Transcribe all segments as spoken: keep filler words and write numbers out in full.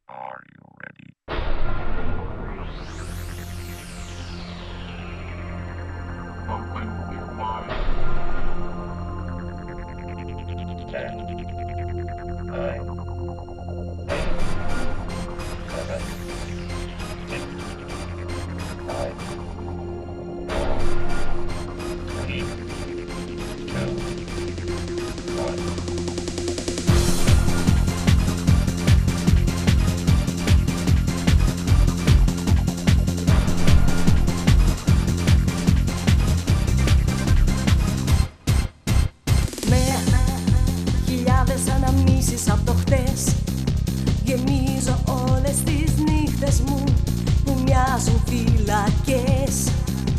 Are you ready? Open your mind. Ten, nine, eight, seven, six, five, four, three, two, one. Αναμνήσεις από το χτες γεμίζω όλες τις νύχτες μου που μοιάζουν φυλακές.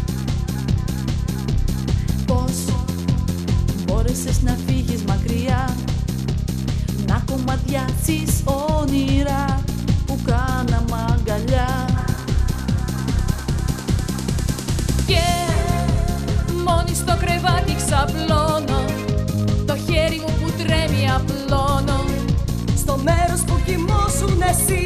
Πώς μπόρεσες να φύγεις μακριά, να κομματιάσεις όνειρα που κάναμε αγκαλιά. Και μόνη στο κρεβάτι ξαπλώνω, το χέρι μου που τρέμει απλώνω στο μέρος που κοιμώσουν εσύ.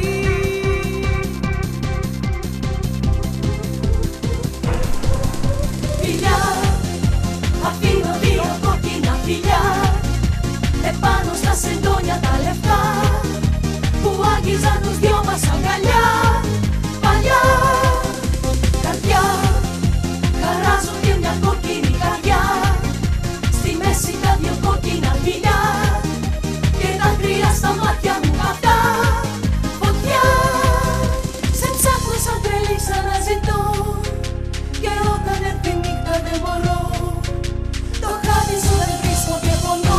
Φιλιά, αφήνω δύο κόκκινα φιλιά επάνω στα σεντόνια τα λεφτά που άγγιζαν τους δυο μας αγκαλιά. Παλιά καρδιά, χαράζω και μια κόκκινη καρδιά, στη μέση τα δυο κόκκινα φιλιά και τα κρύα στα μάτια μου αυτά. Φωτιά, σε ψάχνω σαν τρελή ξαναζητώ και όταν έρθει η νύχτα δεν μπορώ, το χάδι σου δεν βρίσκω και πονώ.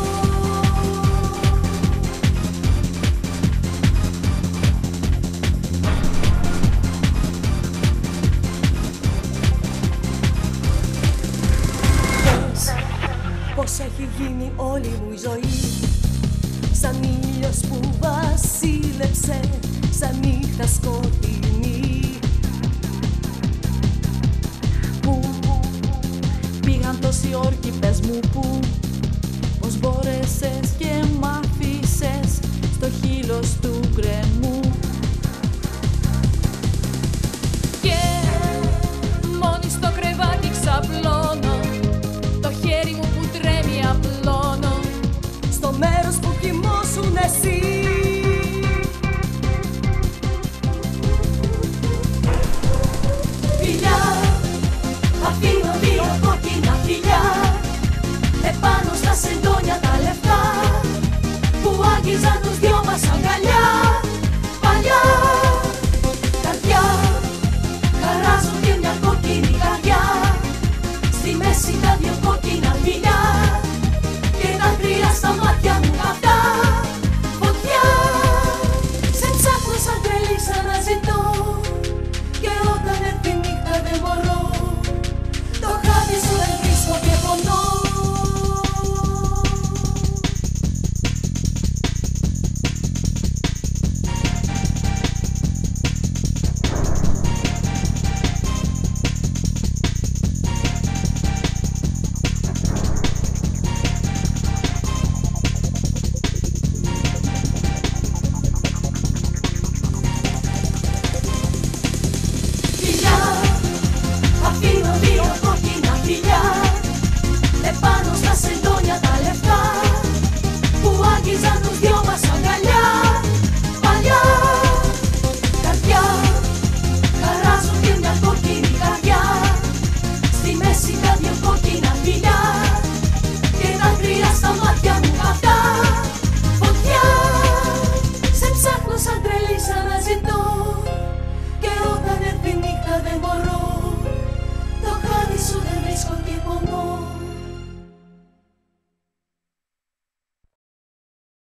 Πώς έχει γίνει όλη μου η ζωή, σαν ήλιος που βασίλεψε, σαν νύχτα σκοτεινή. Πού πήγαν τόσοι όρκοι, πες μου πού, πώς μπόρεσε